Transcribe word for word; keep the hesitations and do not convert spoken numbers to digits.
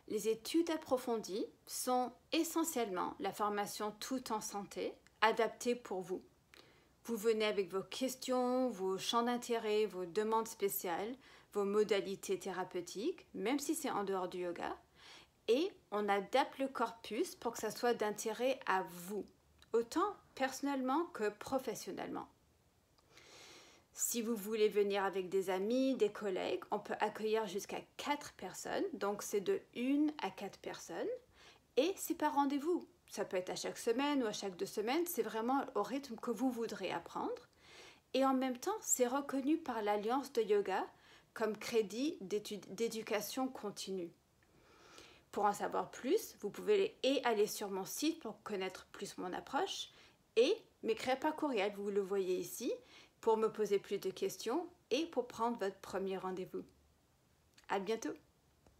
Les études approfondies sont essentiellement la formation tout en santé, adaptée pour vous. Vous venez avec vos questions, vos champs d'intérêt, vos demandes spéciales, vos modalités thérapeutiques, même si c'est en dehors du yoga, et on adapte le corpus pour que ça soit d'intérêt à vous, autant personnellement que professionnellement. Si vous voulez venir avec des amis, des collègues, on peut accueillir jusqu'à quatre personnes, donc c'est de une à quatre personnes, et c'est par rendez-vous. Ça peut être à chaque semaine ou à chaque deux semaines, c'est vraiment au rythme que vous voudrez apprendre. Et en même temps, c'est reconnu par l'Alliance de yoga comme crédit d'éducation continue. Pour en savoir plus, vous pouvez et aller sur mon site pour connaître plus mon approche et m'écrire par courriel, vous le voyez ici, pour me poser plus de questions et pour prendre votre premier rendez-vous. À bientôt!